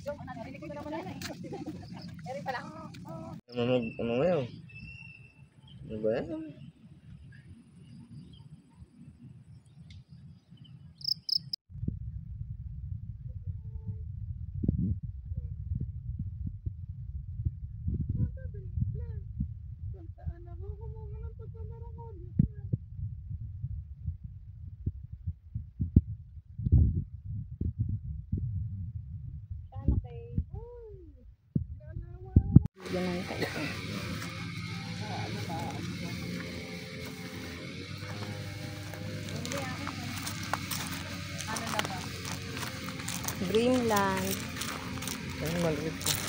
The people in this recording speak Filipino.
Ano nga yun? Ano ba yan? Yan ang kaito. Dreamland. Ano maliit ko?